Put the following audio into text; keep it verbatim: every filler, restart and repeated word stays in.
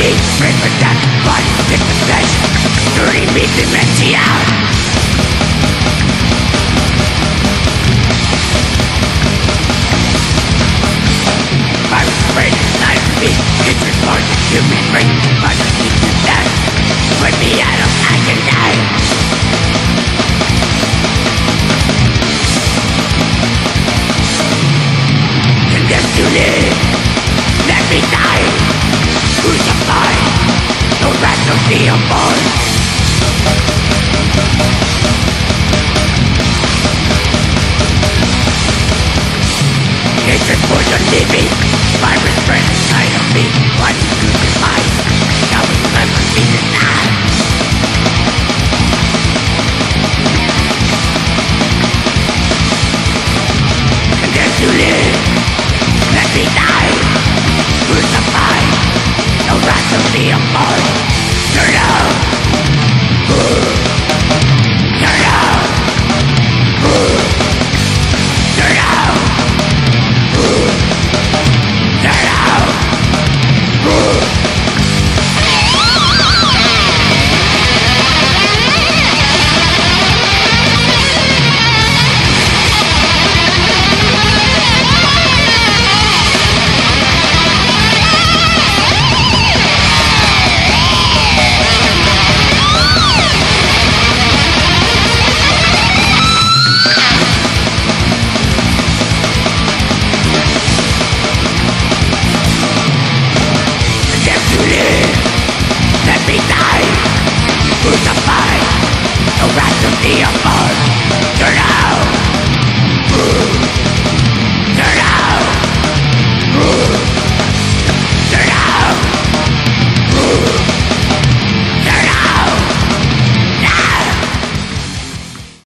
me, break for death, body stick the flesh, dirty me dementia. I'm afraid inside of me, it's just more than human brain, but I need to death, put me out of agony. Condemned to live, let me die, crucified, no wrath of the unborn. Hatred for the living, virus spread inside of me, body crucified, now it's never be denied. Condemned to live, let me die, crucified, no wrath of the unborn. Turn out, turn out, turn out, turn out. Crucified, the wrath of the unborn. Turn out.